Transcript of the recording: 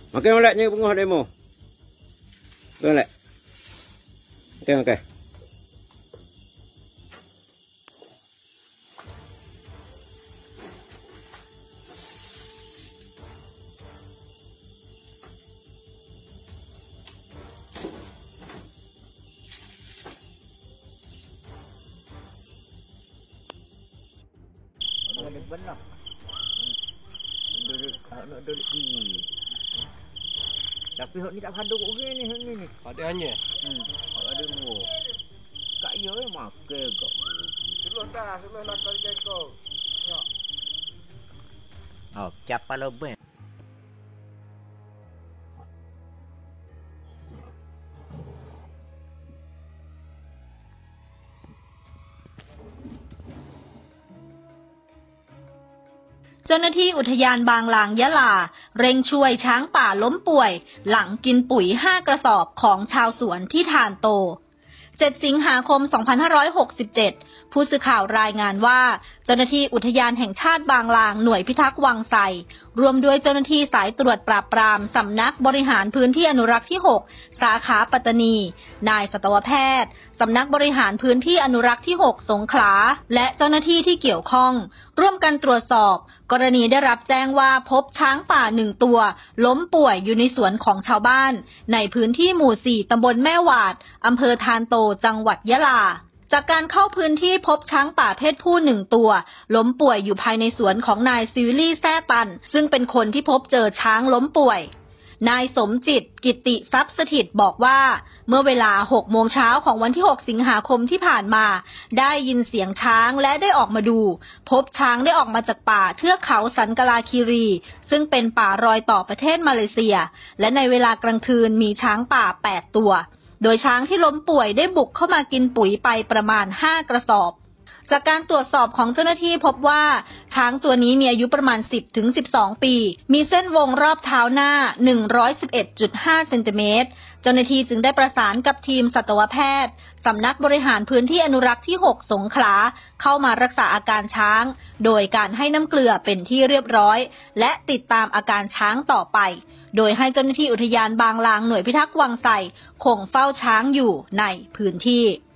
Makan moleknya penguh demo. Molek. Okey. Benar. Duduk ni. Tapi hok ni tak ada kok ni. Ada hanya. Ada dua. Kak yo makan kok. Suluh nak kali kau. Tengok. Oh, siapa lebih? เจ้าหน้าที่อุทยานบางลางยะลาเร่งช่วยช้างป่าล้มป่วยหลังกินปุ๋ย5กระสอบของชาวสวนที่ทานโต 7 สิงหาคม 2567 ผู้สื่อข่าวรายงานว่าเจ้าหน้าที่อุทยานแห่งชาติบางลางหน่วยพิทักษ์วังไสรวมด้วยเจ้าหน้าที่สายตรวจปราบปรามสำนักบริหารพื้นที่อนุรักษ์ที่ 6 สาขาปัตตานีนายสัตวแพทย์สำนักบริหารพื้นที่อนุรักษ์ที่ 6 สงขลาและเจ้าหน้าที่ที่เกี่ยวข้องร่วมกันตรวจสอบกรณีได้รับแจ้งว่าพบช้างป่า1ตัวล้มป่วยอยู่ในสวนของชาวบ้านในพื้นที่หมู่ 4 ตำบลแม่หวาดอำเภอธารโตจังหวัดยะลาจากการเข้าพื้นที่พบช้างป่าเพศผู้1ตัวล้มป่วยอยู่ภายในสวนของนายซิวิลี่แซ่ตันซึ่งเป็นคนที่พบเจอช้างล้มป่วยนายสมจิตกิติทรัพย์สถิตบอกว่าเมื่อเวลา 6 โมงเช้าของวันที่ 6 สิงหาคมที่ผ่านมาได้ยินเสียงช้างและได้ออกมาดูพบช้างได้ออกมาจากป่าเทือกเขาสันกลาคีรีซึ่งเป็นป่ารอยต่อประเทศมาเลเซียและในเวลากลางคืนมีช้างป่า8ตัวโดยช้างที่ล้มป่วยได้บุกเข้ามากินปุ๋ยไปประมาณ5กระสอบจากการตรวจสอบของเจ้าหน้าที่พบว่าช้างตัวนี้มีอายุประมาณ 10-12 ปีมีเส้นวงรอบเท้าหน้า 111.5 เซนติเมตรเจ้าหน้าที่จึงได้ประสานกับทีมสัตวแพทย์สำนักบริหารพื้นที่อนุรักษ์ที่ 6 สงขลาเข้ามารักษาอาการช้างโดยการให้น้ำเกลือเป็นที่เรียบร้อยและติดตามอาการช้างต่อไปโดยให้เจ้าหน้าที่อุทยานบางลางหน่วยพิทักษ์วังไสคงเฝ้าช้างอยู่ในพื้นที่